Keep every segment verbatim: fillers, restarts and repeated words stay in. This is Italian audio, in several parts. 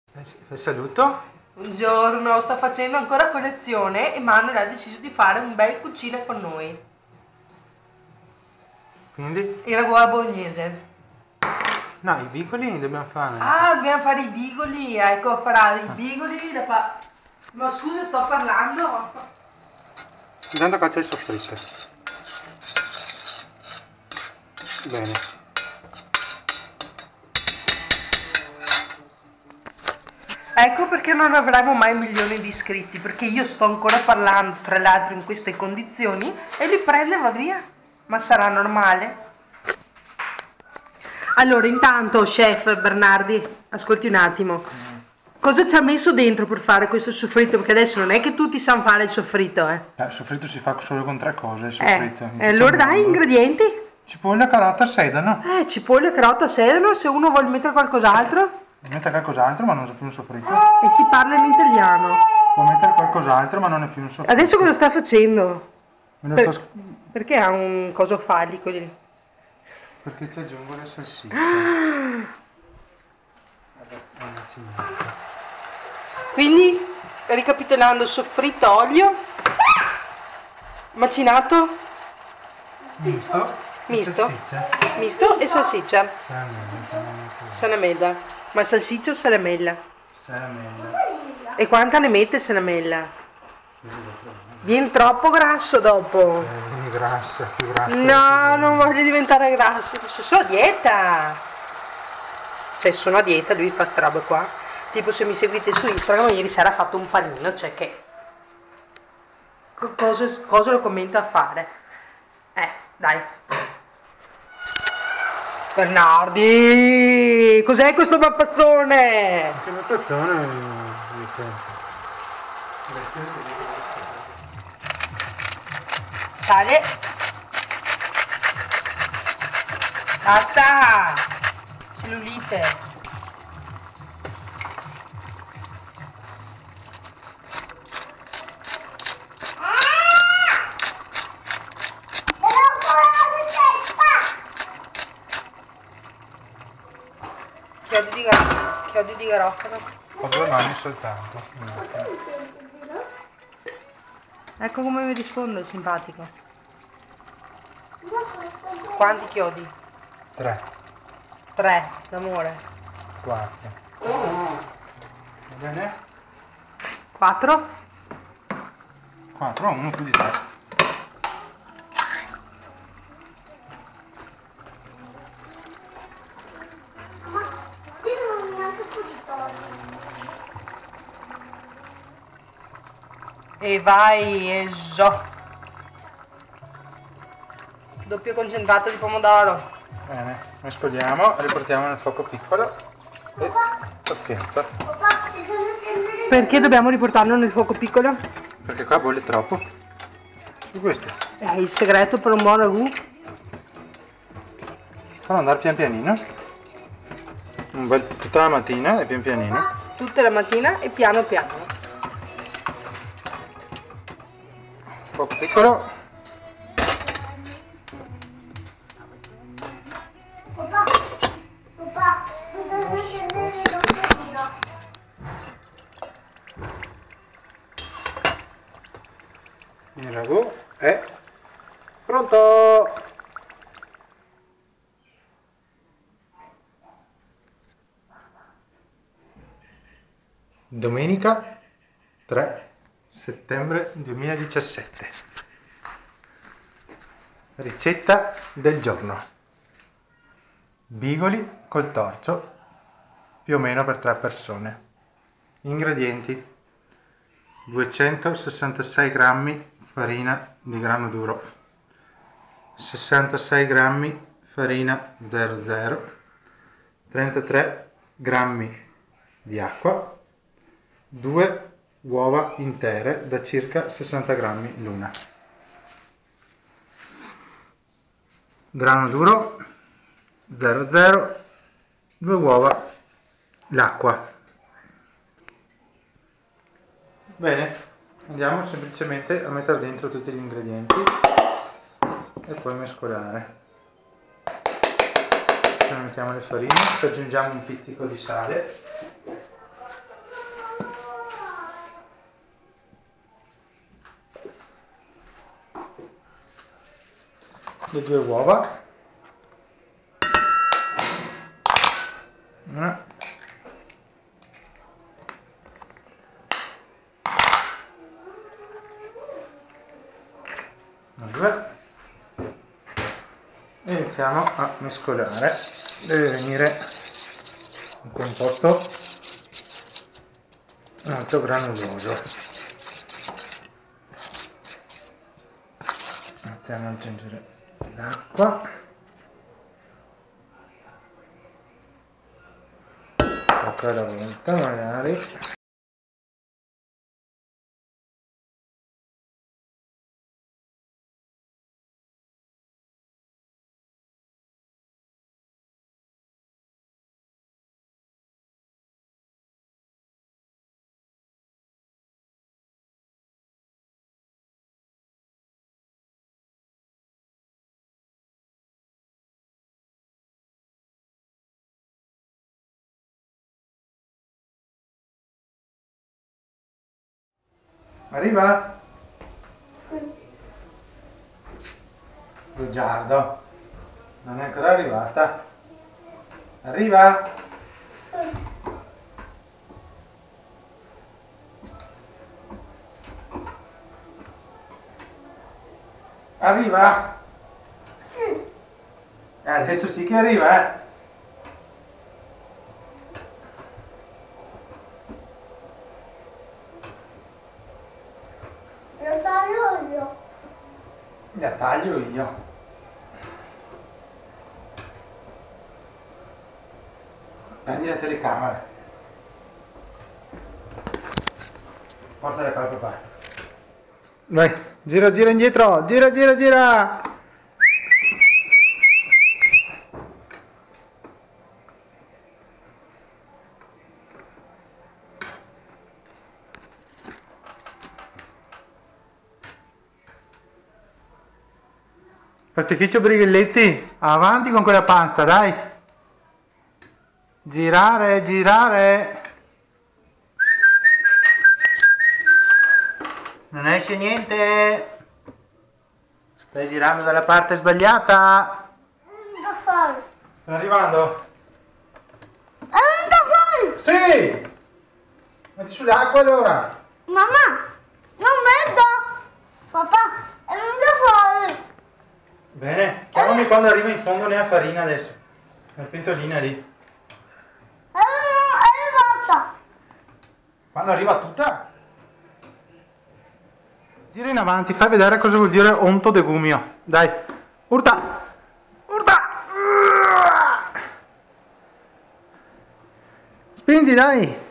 Fai saluto. Buongiorno, sto facendo ancora colazione e Manuel ha deciso di fare un bel cucina con noi. Quindi? Il ragù alla bolognese. No, i bigoli dobbiamo fare. Ah, dobbiamo fare i bigoli, ecco, farà i bigoli da pa... Ma scusa, sto parlando. Intanto qua c'è il soffritto. Bene. Ecco perché non avremo mai milioni di iscritti, perché io sto ancora parlando, tra l'altro, in queste condizioni e li prende e va via. Ma sarà normale? Allora, intanto, chef Bernardi, ascolti un attimo. Cosa ci ha messo dentro per fare questo soffritto? Perché adesso non è che tutti sanno fare il soffritto, eh. Eh, il soffritto si fa solo con tre cose, il soffritto. Eh, allora dai, ingredienti? Cipolla, carota, sedano. Eh, cipolla, carota, sedano, se uno vuole mettere qualcos'altro. Mette qualcos'altro ma non è più un soffritto. E si parla in italiano. Può mettere qualcos'altro ma non è più un soffritto. Adesso cosa sta facendo? Me lo Per- sto... Perché ha un coso falico lì? Perché ci aggiungo le salsicce. Quindi, ricapitolando, soffritto, olio, macinato, Misto. Misto. Salsicce. misto e salsiccia. Salamella. Salamella. Ma salsiccia o salamella? Salamella. E quanta ne mette salamella? Viene troppo grasso dopo. Eh, grassa, più grassa. No, non voglio diventare grasso. Sono a dieta. Cioè, sono a dieta, lui fa sta roba qua. Tipo, se mi seguite su Instagram, ieri sera ha fatto un panino, cioè che... co- Cosa, cosa lo commento a fare? Eh, dai. Bernardi! Cos'è questo mappazzone? Che mutazione. Sale. Basta! Cellulite. Chiodi di, gar- chiodi di garofano. Ho due mani soltanto. Ecco come mi risponde il simpatico. Quanti chiodi? Tre, Tre, d'amore. quattro. Va bene? Quattro? Quattro, uno più di tre. E vai, e zo. Doppio concentrato di pomodoro. Bene, mescoliamo, riportiamo nel fuoco piccolo e pazienza, Perché dobbiamo riportarlo nel fuoco piccolo? perché qua bolle troppo. Su questo, È il segreto per un buon ragù. fanno andare pian pianino, un bel, tutta la mattina e pian pianino. Tutta la mattina e piano piano. Fuoco piccolo. Il ragù è pronto! Domenica tre settembre duemiladiciassette. Ricetta del giorno. Bigoli col torcio, più o meno per tre persone. Ingredienti: duecentosessantasei grammi farina di grano duro, sessantasei grammi farina zero zero, trentatré grammi di acqua, due uova intere da circa sessanta grammi l'una. Grano duro zero zero, due uova, l'acqua. Bene, andiamo semplicemente a mettere dentro tutti gli ingredienti e poi mescolare. Ci mettiamo le farine, ci aggiungiamo un pizzico di sale. le due uova. Eh. Due. E iniziamo a mescolare. Deve venire un composto molto granuloso. Iniziamo ad aggiungere l'acqua, poco alla volta magari. Arriva? Bugiardo, non è ancora arrivata. Arriva? Arriva? Eh, adesso sì che arriva, eh? Lo taglio io. La taglio io. Prendi la telecamera. Portala qua al papà. Vai, gira, gira indietro, gira, gira, gira. Pastificio Brighelletti, avanti con quella pasta, dai. Girare, girare. Non esce niente. Stai girando dalla parte sbagliata. Da fare. Sta arrivando? È da fare. Sì! Metti sull'acqua allora. Mamma, non vedo. Papà, è da fare. Bene, chiamami quando arriva in fondo nella farina adesso. La pentolina lì. È arrivata. Quando arriva tutta? Gira in avanti, fai vedere cosa vuol dire onto de gumio. Dai, urta! Urta! Spingi, dai!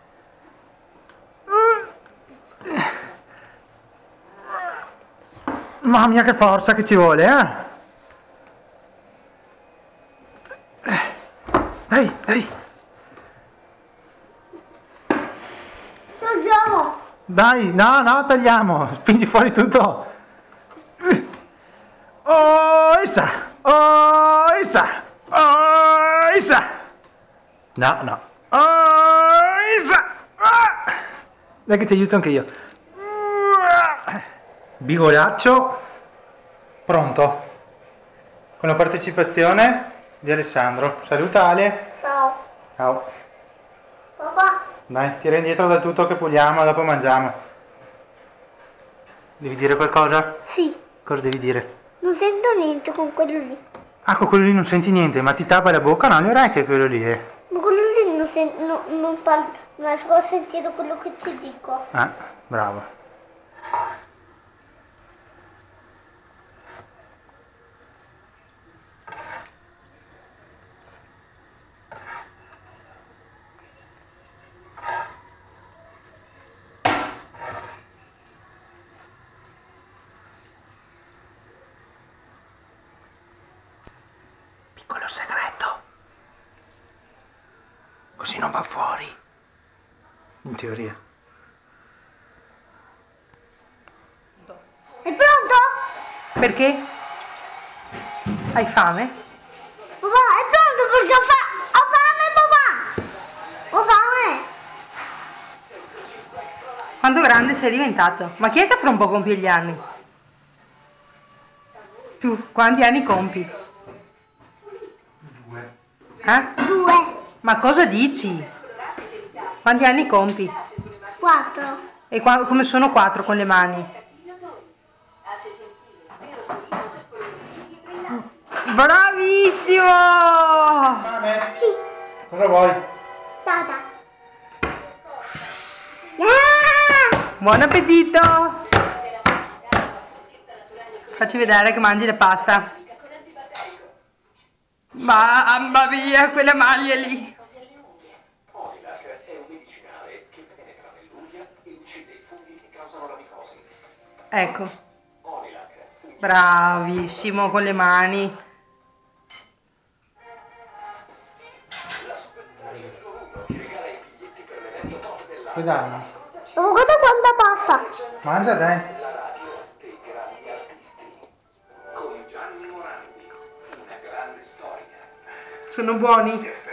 Mamma mia che forza che ci vuole, eh! Dai, dai! Tagliamo. Dai, no, no, tagliamo! Spingi fuori tutto! Oh, Isa! Oh, Isa! Oh, Isa! No, no! Oh, Isa! Ah! Dai che ti aiuto anche io! Bigolaccio pronto con la partecipazione di Alessandro. Saluta Ale. Ciao. Ciao. Papà. Dai, tira indietro da tutto che puliamo e dopo mangiamo. Devi dire qualcosa? Sì. Cosa devi dire? Non sento niente con quello lì. Ah, con quello lì non senti niente, ma ti tappa la bocca? No, le orecchie quello lì, eh. Ma quello lì non, sen- no, non parlo, non riesco a sentire quello che ti dico. Ah, bravo. Piccolo segreto. Così non va fuori. In teoria. È pronto? Perché? Hai fame? Papà, è pronto perché ho, fa- ho fame, papà! Ho fame! Quanto grande sei diventato? Ma chi è che fra un po' compie gli anni? Tu, quanti anni compi? Due. Eh? Due. Ma cosa dici? Quanti anni compi? Quattro. E qua, come sono quattro con le mani? Bravissimo! Fame? Sì. Cosa vuoi? Tata. Ah! Buon appetito! Facci vedere che mangi la pasta. Mamma mia, quella maglia lì. Olilac è un medicinale che penetra nell'unghia e uccide i funghi che causano la micosi. Ecco, Olilac. bravissimo con le mani. La superstar centouno ti regala i biglietti per l'evento top dell'anno. Che danno? Oh, guarda quanta pasta. Mangia dai. La radio dei grandi artisti. Con Gianni Morandi. Una grande storia. Sono buoni? Ti aspetto.